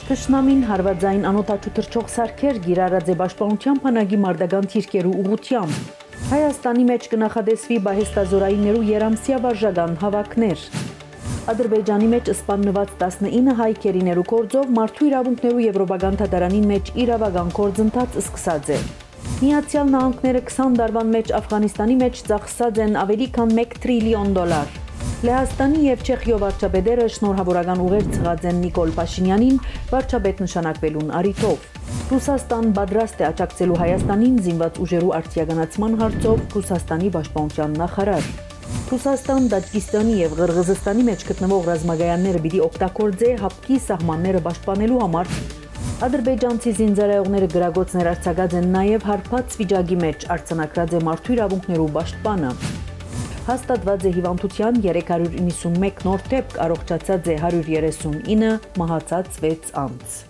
Թշնամին հարվածային անօդաչու թռչող սարքեր գիրառած է պաշտպանության բանակի մարտական թիրքերու ուղղությամբ։ Հայաստանի մեջ կնախադեсվի բահեստազորայիններու երամսյա վարժական հավաքներ։ Ադրբեջանի մեջ սպաննված 19 հայ քերիներու գործով մարդու իրավունքներու եվրոպական դատարանի մեջ իրավական գործընթաց սկսած է։ Միացյալ Նահանգները 20 տարվան մեջ Աֆղանիստանի մեջ ծախսած են ավելի քան 1 տրիլիոն դոլար։ Լեհաստանի եւ Չեխիո վարչապետերը շնորհավորական ուղեր ցղած են Նիկոլ Փաշինյանին վարչապետ նշանակվելուն առիթով։ Ռուսաստան պատրաստ է աջակցելու Հայաստանին զինված ուժերու արտիականացման հարցով Ռուսաստանի պաշտպանության նախարար։ Ռուսաստան, Տաջիկստանի եւ Ղրղըզստանի մեջ գտնվող ռազմագայանները պիտի օգտագործե հապկի սահմանները պաշտպանելու համար։ Ադրբեջանցի զինծառայողները գրագոցներ արձակած են նաեւ հարբած վիճակի մեջ արձանագրած է մարդու իրավունքներու պաշտպանը։ Հաստատված է հիվանդության 391 նոր դեպք, առողջացած է 139, մահացած 6 անձ։